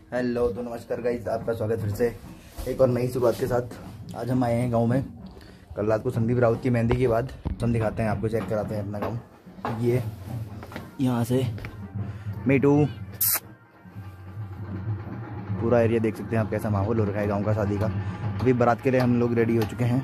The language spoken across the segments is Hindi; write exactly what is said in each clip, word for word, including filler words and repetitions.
हेलो तो नमस्कार गाइस, आपका स्वागत फिर से एक और नई शुरुआत के साथ। आज हम आए हैं गांव में। कल रात को संदीप राउत की मेहंदी के बाद हम दिखाते हैं आपको, चेक कराते हैं अपना गांव। ये यहाँ से मीटू पूरा एरिया देख सकते हैं आप, कैसा माहौल हो रखा है गांव का शादी का। अभी बारात के लिए हम लोग रेडी हो चुके हैं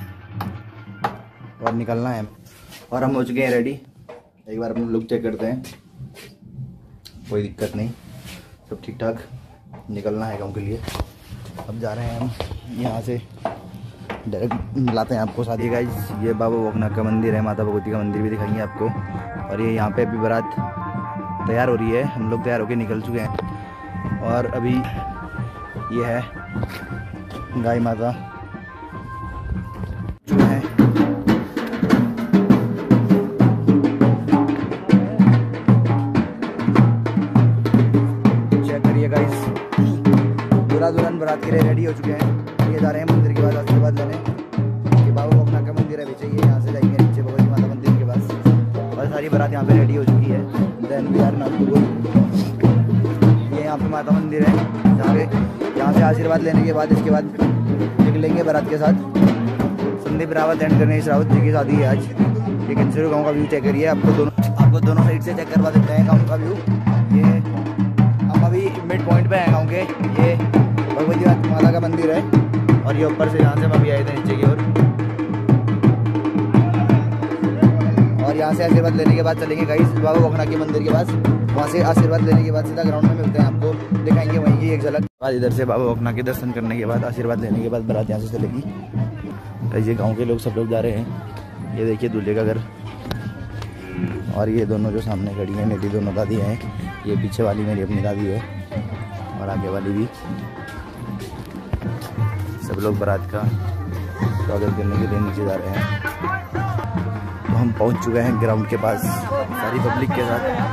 और निकलना है, और हम हो चुके हैं रेडी। एक बार हम लोग चेक करते हैं, कोई दिक्कत नहीं, सब ठीक ठाक। निकलना है गांव के लिए। अब जा रहे हैं हम यहाँ से डायरेक्ट मिलाते हैं आपको शादी का। ये बाबा भोगनाथ का मंदिर है, माता भगवती का मंदिर भी दिखाएंगे आपको। और ये यहाँ पे अभी बारात तैयार हो रही है, हम लोग तैयार होकर निकल चुके हैं। और अभी ये है गाय माता जो है, चेक करिए गाइस। दूल्हा दुल्हन बारात के लिए रेडी हो चुके हैं। ये जा रहे हैं मंदिर के बाद आशीर्वाद लेने। ये बाबा भोगनाथ का मंदिर है पीछे, ये यहाँ से जाएंगे नीचे भगवती माता मंदिर के पास। और सारी बारात यहाँ पे रेडी हो चुकी है। Then we are now to go. ये यहाँ पे माता मंदिर है, जहाँ पे यहाँ से आशीर्वाद लेने के बाद इसके बाद निकलेंगे बारात के साथ। संदीप रावत एंड गणेश रावत जी की शादी है आज। ये कंसिडर गाँव का व्यू चेक करिए। आपको दोनों आपको दोनों साइड से चेक करवा देते हैं गाँव का व्यू। ये हम अभी मिड पॉइंट पे हैं गाँव के। ये भगवती माता का मंदिर है, और ये ऊपर से यहाँ से हम अभी आए थे नीचे की ओर। और यहाँ से आशीर्वाद लेने के बाद चलेंगे गाइस बाबा भोगनाथ के मंदिर के पास। वहाँ से आशीर्वाद लेने के बाद सीधा ग्राउंड में मिलते हैं, आपको दिखाएंगे वहीं की एक झलक। बाद इधर से बाबा भोगनाथ के दर्शन करने के बाद आशीर्वाद लेने के बाद बारात यहाँ से चलेगी। ये गाँव के लोग सब लोग जा रहे हैं। ये देखिए दूल्हे का घर, और ये दोनों जो सामने खड़ी हैं मेरी दोनों दादी हैं। ये पीछे वाली मेरी अपनी दादी है, और आगे वाली भी। सब लोग बारात का स्वागत करने के लिए नीचे जा रहे हैं। तो हम पहुंच चुके हैं ग्राउंड के पास सारी पब्लिक के साथ।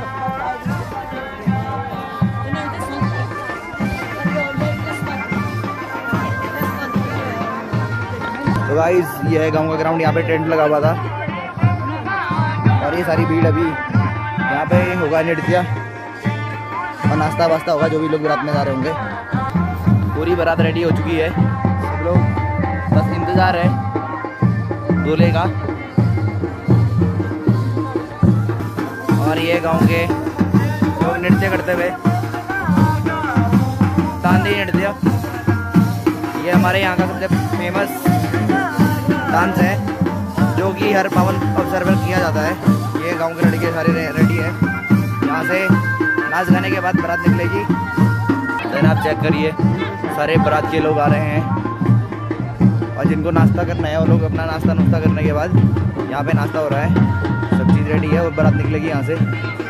तो गाइस ये है गांव का ग्राउंड। यहाँ पे टेंट लगा हुआ था, और ये सारी भीड़ अभी यहाँ पे होगा नृत्य और नाश्ता वास्ता होगा, जो भी लोग बारात में जा रहे होंगे। पूरी बारात रेडी हो चुकी है, सब लोग बस इंतजार है दूल्हे का। और ये गांव के लोग नृत्य करते हुए, तांदी नृत्य, ये हमारे यहाँ का सबसे फेमस डांस है, जो कि हर पावन अवसर पर किया जाता है। ये गांव के लड़के सारे रेडी है। यहाँ से नाच गाने के बाद बारात निकलेगी। देन आप चेक करिए, सारे बारात के लोग आ रहे हैं, और जिनको नाश्ता करना है वो लोग अपना नाश्ता नुश्ता करने के बाद यहाँ पे नाश्ता हो रहा है, सब चीज़ रेडी है, और बारात निकलेगी यहाँ से।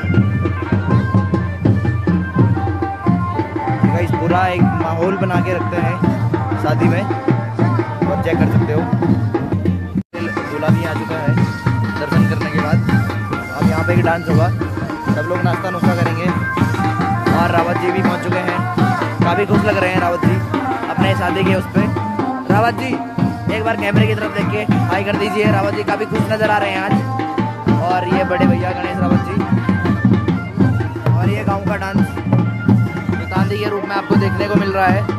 इस पूरा एक माहौल बना के रखते हैं शादी में, और चेक कर सकते हो। दूल्हा भी आ चुका है दर्शन करने के बाद। अब यहाँ पे एक डांस होगा, सब लोग नाश्ता नुश्ता करेंगे। और रावत जी भी पहुँच चुके हैं, काफ़ी खुश लग रहे हैं रावत जी अपने शादी के उस पर। रावत जी एक बार कैमरे की तरफ देख के हाई कर दीजिए। रावत जी काफ़ी खुश नज़र आ रहे हैं आज। और ये बड़े भैया गणेश रावत जी। और ये गाँव का डांस जो तांदी के रूप में आपको देखने को मिल रहा है।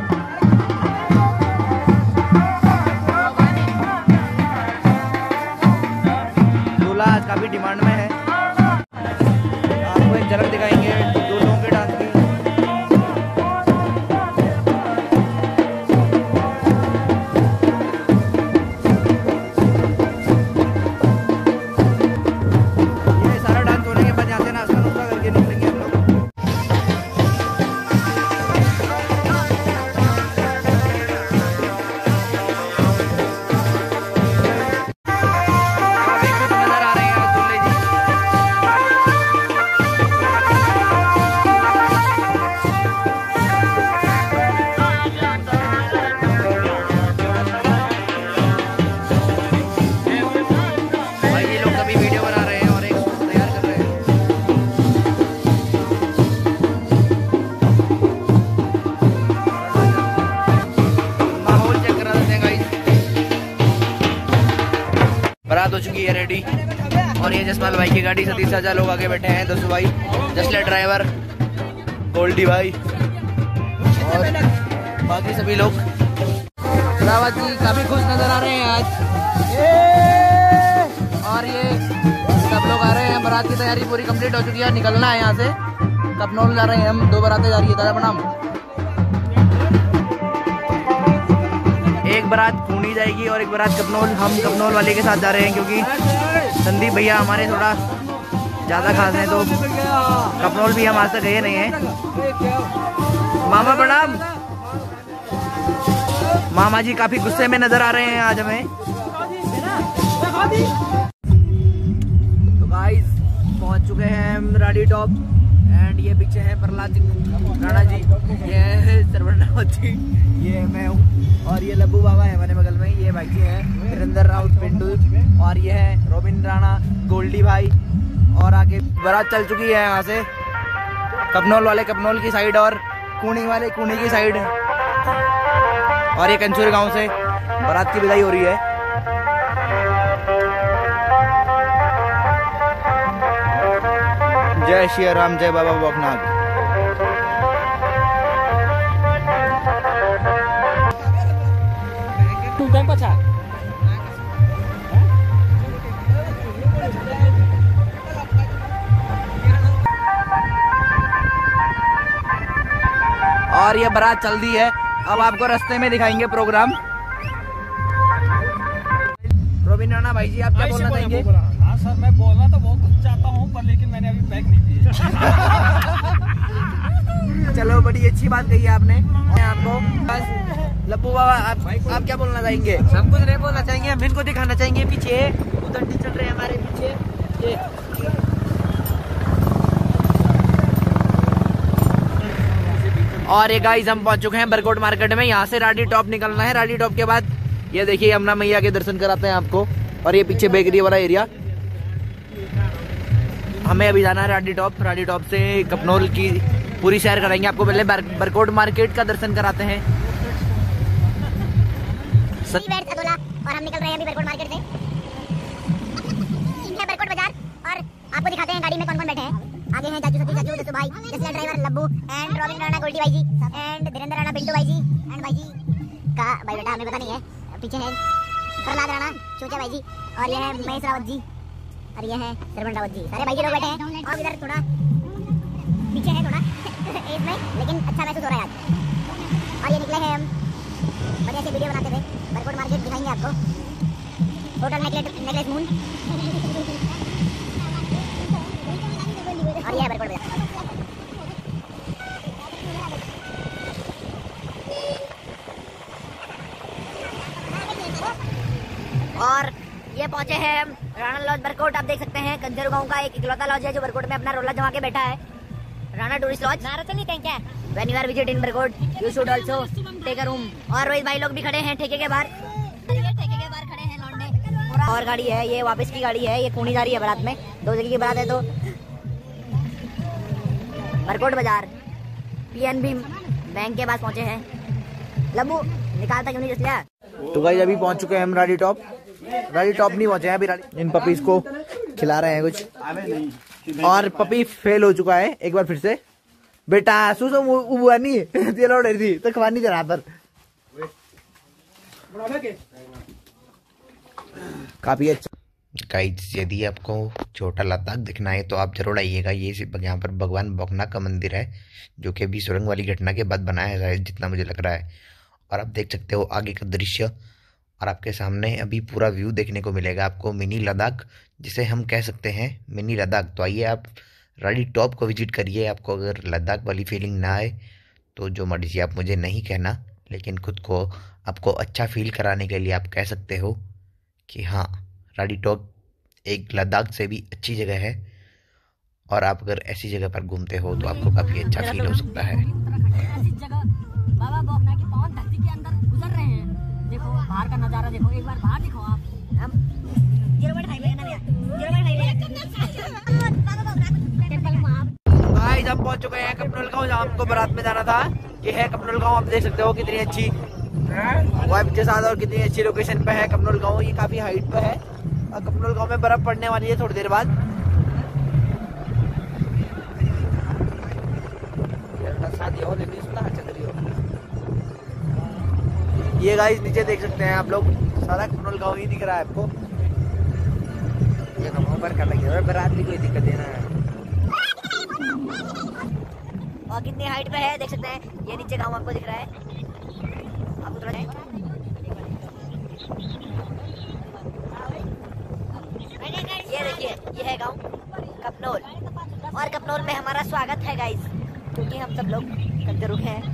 आज काफी डिमांड में है, आपको एक झलक दिखाएंगे दूल्हों के डांस की। ये सारा डांस होने के बाद यहाँ से नाश्ता नुश्ता करके निकलेंगे हम लोग। बारात हो चुकी है रेडी, और ये जसपाल भाई की गाड़ी, सतीश चाचा लोग आगे बैठे हैं, दसू भाई, जसले ड्राइवर, गोल्डी भाई, और बाकी सभी लोग रावत जी काफी खुश नजर आ रहे हैं आज। और ये सब लोग आ रहे हैं, बारात की तैयारी पूरी कंप्लीट हो चुकी है, निकलना है यहाँ से, कपनौल जा रहे हैं हम, दो बारातें जा रही है। दादा प्रणाम। एक बारात खूनी जाएगी और एक बारात कपनौल। हम कपनौल वाले के साथ जा रहे हैं क्योंकि संदीप भैया हमारे थोड़ा ज़्यादा खास हैं, तो कपनौल भी हम आज तक गए नहीं हैं। मामा प्रणाम। मामा जी काफी गुस्से में नजर आ रहे हैं आज हमें। तो गाइस पहुंच चुके हैं हम राडी टॉप एंड ये पीछे है प्रहलाद सिंह राणा जी, ये है सरवण रावत जी, ये मैं हूँ और ये लब्बू बाबा है हमारे बगल में। ये भाई जी हैं वीरेंद्र राउत पिंटू और ये है रोबिन राणा गोल्डी भाई। और आगे बारात चल चुकी है यहाँ से, कपनौल वाले कपनौल की साइड और कूनी वाले कूनी की साइड, और ये कंचूर गांव से बारात की विदाई हो रही है। जय श्री राम, जय बाबा भोकनाथ। और ये बारात चल दी है, अब आपको रास्ते में दिखाएंगे प्रोग्राम। रोबिन राणा भाई जी आप क्या बोलना चाहेंगे? हाँ सर, मैं बोलना तो बहुत कुछ चाहता हूँ पर लेकिन मैंने अभी बैग नहीं दिया। चलो बड़ी अच्छी बात कही आपने। आपको बस लब्बू बाबा आप, आप क्या बोलना चाहेंगे? सब कुछ नहीं बोलना चाहेंगे, हम इनको दिखाना चाहेंगे पीछे उधर चल रहे हैं हमारे पीछे ये। और ये गाइस हम पहुंच चुके हैं बरकोट मार्केट में, यहाँ से राडी टॉप निकलना है। राडी टॉप के बाद ये देखिए यमुना मैया के दर्शन कराते हैं आपको, और ये पीछे बेकरी वाला एरिया। हमें अभी जाना है राडी टॉप, राडी टॉप से कपनौल की पूरी सैर कराएंगे आपको। पहले बरकोट मार्केट का दर्शन कराते हैं। और हम निकल रहे हैं अभी बरकोट मार्केट से, ये बरकोट बाजार, और आपको दिखाते हैं गाड़ी में कौन कौन बैठे हैं। आगे हैं चाचू सती चाचू दसू भाई, Jasla driver Labbu and Robin Rana Goldi भाई जी एंड धीरेन्द्र राणा पिंटू भाई जी एंड भाई जी का भाई बेटा हमें पता नहीं है। पीछे है प्रहलाद राणा चूचा भाई जी, और ये है महेश रावत जी, और ये है सरवण रावत जी। सारे भाई जी लोग बैठे हैं और इधर थोड़ा पीछे है थोड़ा एज में, लेकिन अच्छा महसूस हो रहा है आज। और ये निकले हैं हम बढ़िया से वीडियो बनाते हुए, बरकोट मार्केट दिखाएंगे आपको। होटल नेकलेस नेकलेस मून, और ये है बरकोट बाजार। और ये पहुंचे हैं हम राणा लॉज बरकोट। आप देख सकते हैं कंजर गांव का एक इकलौता लॉज है जो बरकोट में अपना रोला जमा के बैठा है, राणा टूरिस्ट लॉज। नाराचली कहीं क्या when you are visit in Barkot you should also take a room. और रोहित भाई लोग भी खड़े हैं ठेके के बाहर, ठेके के बाहर खड़े हैं लौंडे। और गाड़ी है ये वापस की गाड़ी है, ये कूनी जा रही है बारात में, दो जगह की बारात है। तो बरकोट बाजार पीएनबी बैंक के पास पहुंचे हैं। लब्बू निकालता क्यों नहीं जसलिया? तो गाइस अभी पहुंच चुके हैं हम राडी टॉप। राडी टॉप नहीं पहुंचे हैं अभी, राडी इन पपीज को खिला रहे हैं कुछ, और पपी फेल हो चुका है एक बार फिर से। बेटा सुसो हुआ नहीं ये लौट रही थी तो खवानी जरा पर काफी अच्छा। गाइस यदि आपको छोटा लद्दाख दिखना है तो आप जरूर आइएगा। ये यहाँ पर भगवान भोकनाथ का मंदिर है जो कि अभी सुरंग वाली घटना के बाद बनाया है जितना मुझे लग रहा है। और आप देख सकते हो आगे का दृश्य, और आपके सामने अभी पूरा व्यू देखने को मिलेगा आपको मिनी लद्दाख, जिसे हम कह सकते हैं मिनी लद्दाख। तो आइए आप राडी टॉप को विजिट करिए। आपको अगर लद्दाख वाली फीलिंग ना आए तो जो मर्जी आप मुझे नहीं कहना, लेकिन खुद को आपको अच्छा फील कराने के लिए आप कह सकते हो कि हाँ राडी टॉप एक लद्दाख से भी अच्छी जगह है। और आप अगर ऐसी जगह पर घूमते हो तो आपको काफ़ी अच्छा फील हो सकता है। बाबा भोकनाथ की पावन धरती के अंदर गुजर रहे हैं। देखो बाहर का नजारा देखो, एक बार बाहर देखो आप। हम जीरो पॉइंट फाइव है ना भैया, जीरो पॉइंट फाइव है। गाइस हम पहुंच चुके हैं कपनौल गांव, जहां हमको बारात में जाना था। ये है कपनौल गांव, आप देख सकते हो कितनी अच्छी वाइब के साथ और कितनी अच्छी लोकेशन पे है कपनौल गांव। ये काफी हाइट पे है और कपनौल गांव में बर्फ पड़ने वाली है थोड़ी देर बाद। शादी हो चल रही हो ये गाइस नीचे देख सकते हैं आप लोग, सारा कपनोल गाँव ही दिख रहा है आपको। ये हम ऊपर कर लगे और बारात भी कोई दिक्कत है ना। और कितनी हाइट पे है देख सकते हैं, ये नीचे गांव आपको दिख रहा है। आपको थोड़ा ये देखिए, ये है गांव कपनोल, और कपनोल में हमारा स्वागत है गाइस, क्योंकि हम सब लोग कच्चे रुके हैं।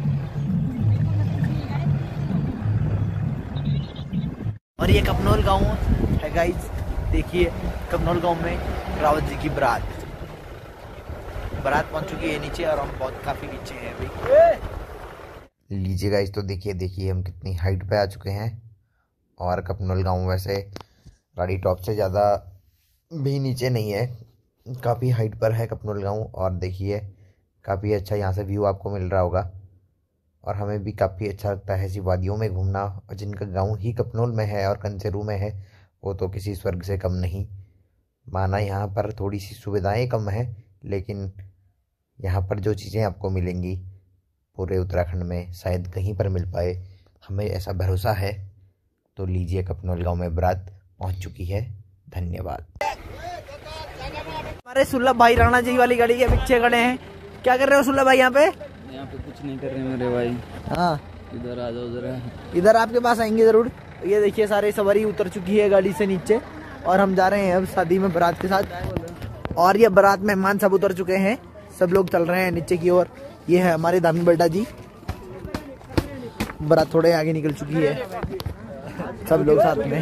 और ये कपनोल गांव है गाइस, देखिए कपनोल गांव में रावत जी की बारात बारात पहुंच चुकी है नीचे, और हम बहुत काफी नीचे हैं अभी। लीजिए गाइस, तो देखिए देखिए हम कितनी हाइट पे आ चुके हैं। और कपनोल गांव वैसे राड़ी टॉप से ज़्यादा भी नीचे नहीं है, काफ़ी हाइट पर है कपनोल गांव। और देखिए काफ़ी अच्छा यहाँ से व्यू आपको मिल रहा होगा, और हमें भी काफ़ी अच्छा लगता है ऐसी वादियों में घूमना। और जिनका गांव ही कपनोल में है और कंसेरू में है, वो तो किसी स्वर्ग से कम नहीं। माना यहाँ पर थोड़ी सी सुविधाएं कम है, लेकिन यहाँ पर जो चीज़ें आपको मिलेंगी पूरे उत्तराखंड में शायद कहीं पर मिल पाए, हमें ऐसा भरोसा है। तो लीजिए, कपनोल गांव में बारात पहुँच चुकी है। धन्यवाद। हमारे सुल्लभ भाई राणा जी वाली गाड़ी के पीछे खड़े हैं। क्या कर रहे हो सुल्लभ भाई यहाँ पे? यहाँ पे कुछ नहीं कर रहे मेरे भाई। हाँ, इधर आ जाओ जरा। इधर आपके पास आएंगे जरूर। ये देखिए सारे सवारी उतर चुकी है गाड़ी से नीचे, और हम जा रहे हैं अब शादी में बारात के साथ। और ये बारात मेहमान सब उतर चुके हैं, सब लोग चल रहे हैं नीचे की ओर। ये है हमारे दामी बेटा जी। बारात थोड़े आगे निकल चुकी है, सब लोग साथ में,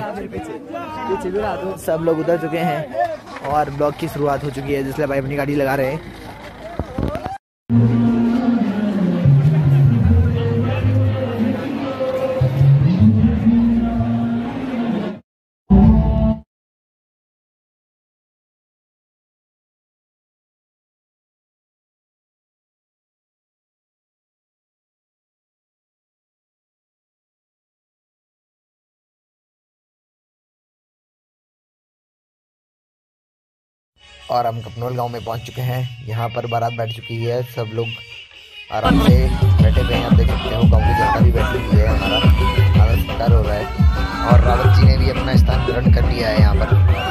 सब लोग उतर चुके हैं, और ब्लॉग की शुरुआत हो चुकी है, जिसलिए भाई अपनी गाड़ी लगा रहे हैं। और हम कपनोल गांव में पहुंच चुके हैं। यहाँ पर बारात बैठ चुकी है, सब लोग आराम से बैठे हुए हैं। आप देख सकते हो गांव की जनता भी बैठी हुई है, हमारा आदर सत्कार हो रहा है। और रावत जी ने भी अपना स्थान ग्रहण कर लिया है यहाँ पर।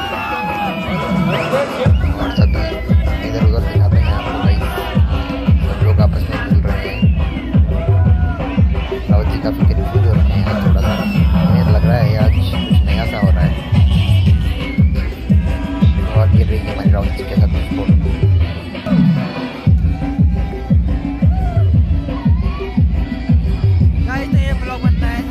और सभी इधर उधर दिखाते हैं आपको भाई, सब लोग आपस में मिल रहे हैं। रावत जी काफ़ी करीब हो रहे हैं यहाँ, थोड़ा सा हमें लग रहा है आज कुछ नया सा हो रहा है। और ये रही हमारी रावत जी के साथ ये ब्लॉग बनता है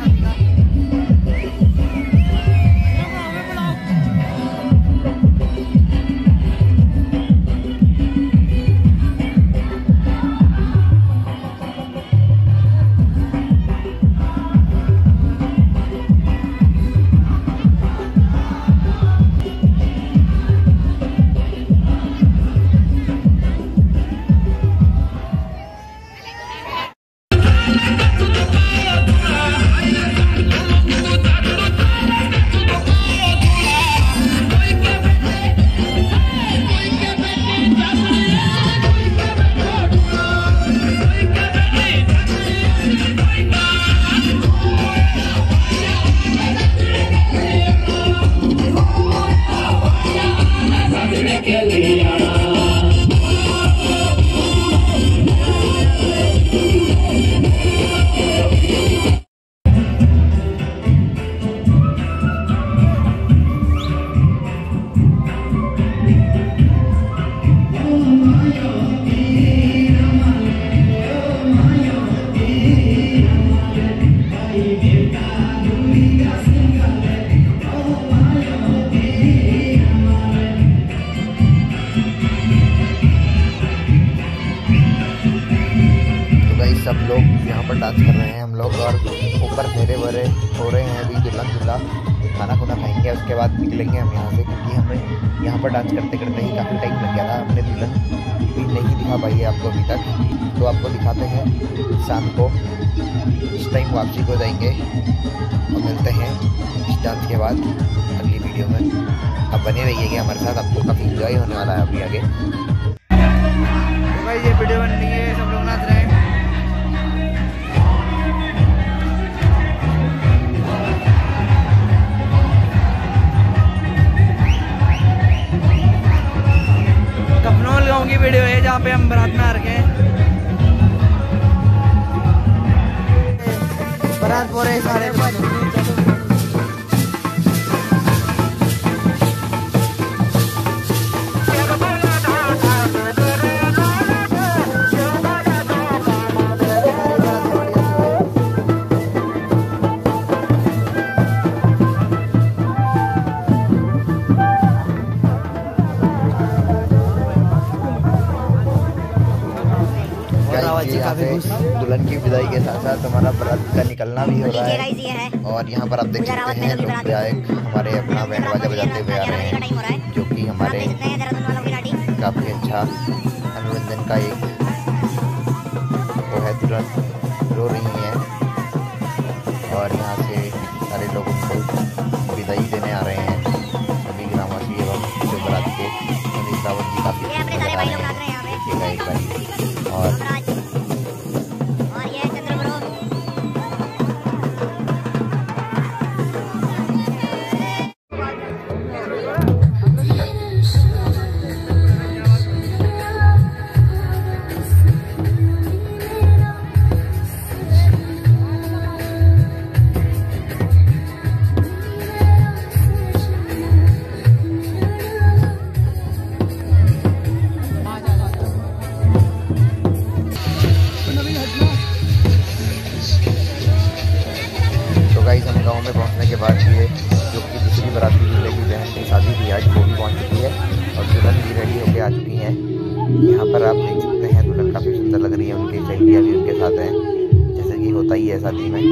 सब लोग यहाँ पर डांस कर रहे हैं हम लोग, और ऊपर फेरे वरे हो रहे हैं। अभी दुल्हन दूल्हा खाना खुना खाएंगे, उसके बाद निकलेंगे हम यहाँ से, क्योंकि हमें यहाँ पर डांस करते करते ही काफ़ी टाइम लग गया था। हमने दुल्हन भी नहीं दिखा पाई है आपको अभी तक, तो आपको दिखाते हैं शाम को। इस टाइम वापसी को जाएंगे और मिलते हैं इस डांस के बाद अगली वीडियो में। अब बने रहिएगा हमारे साथ, आपको काफ़ी इंजॉय होने वाला है अभी आगे। भाई ये वीडियो बन रही है, सब लोग नाच रहे हैं। गाँव की वीडियो है जहाँ पे हम बारात में आ रखे हैं। बारात पूरे साढ़े दुल्हन की विदाई के साथ साथ हमारा बारात का निकलना भी हो रहा है। और यहाँ पर आप देख सकते हैं लोग विधायक हमारे अपना बैंड बाजा बजाते हुए आ रहे हैं, जो कि हमारे काफ़ी अच्छा मनोरंजन का एक वो है। दुल्हन रो रही है और यहाँ से सारे लोग उनको विदाई देने आ रहे हैं। सभी ग्रामवासी एवं जो बारात के सभी रावत जी काफ़ी एक बार और हम गांव में पहुंचने के बाद ये जो कि दूसरी बाराती दूल्हे की बहन की शादी थी आज, वो भी पहुंच चुकी है और दुल्हन भी रेडी होकर आ चुकी है। यहाँ पर आप देख सकते हैं दुल्हन काफ़ी सुंदर लग रही है, उनकी सहेलियाँ भी उनके साथ हैं, जैसे कि होता ही है शादी में।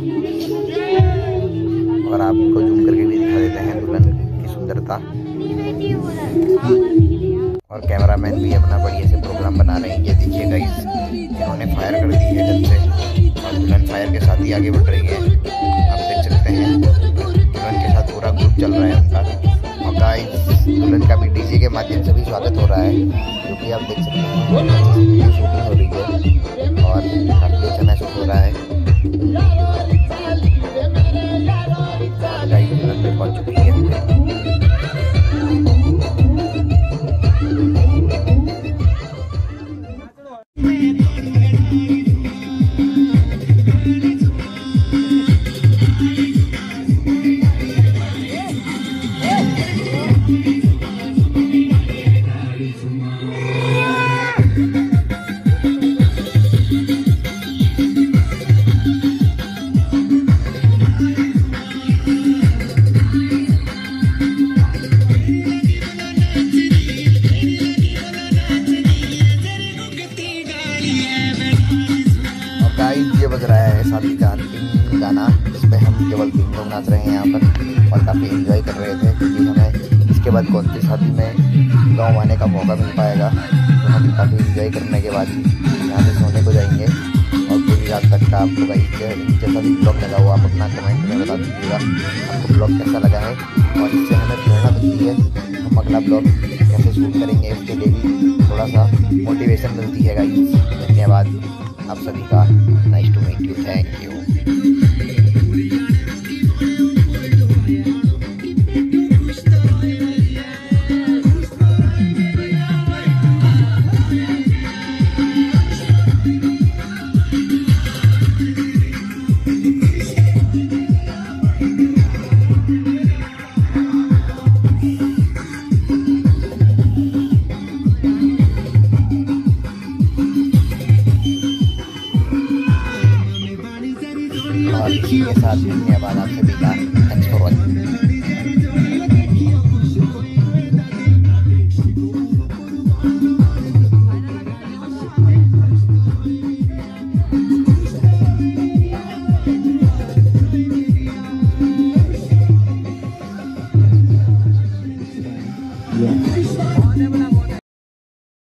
और आपको जूम करके भी दिखा देते हैं दुल्हन की सुंदरता। और कैमरामैन भी अपना बढ़िया से प्रोग्राम बना रहे हैं। ये देखिए गाइस, इन्होंने फायर कर दी है जब से और दुल्हन फायर के साथ ही आगे बढ़ रही है। आप देख सकते हैं दुल्हन के साथ पूरा ग्रुप चल रहा है उनका। और गाइस दुल्हन का भी डीजे के माध्यम से भी स्वागत हो रहा है, जो कि आप देख सकते हैं शूटिंग हो रही है और काफ़ी अच्छा महसूस हो रहा है। गाइस दुल्हन पे पहुंच चुकी है। ये बज रहा है शादी का अंतिम गाना, जिसपे हम केवल तीन लोग नाच रहे हैं यहाँ पर और काफ़ी एंजॉय कर रहे थे, क्योंकि हमें इसके बाद कौन सी शादी में गांव आने का मौका मिल पाएगा। तो हम काफ़ी एंजॉय करने के बाद यहाँ से सोने को जाएंगे और पूरी रात तक का आपको भाई जैसा भी ब्लॉग लगा हुआ आप अपना कमेंट में बता दीजिएगा आपको ब्लॉग कैसा लगा है और इससे हमें प्रेरणा मिलती है हम अगला ब्लॉग कैसे शूट करेंगे, इसके लिए भी थोड़ा सा मोटिवेशन मिलती है गाइस। धन्यवाद आप सभी का। Nice to meet you, thank you. और इसी के साथ धन्यवाद आप सभी का। Thanks for watching.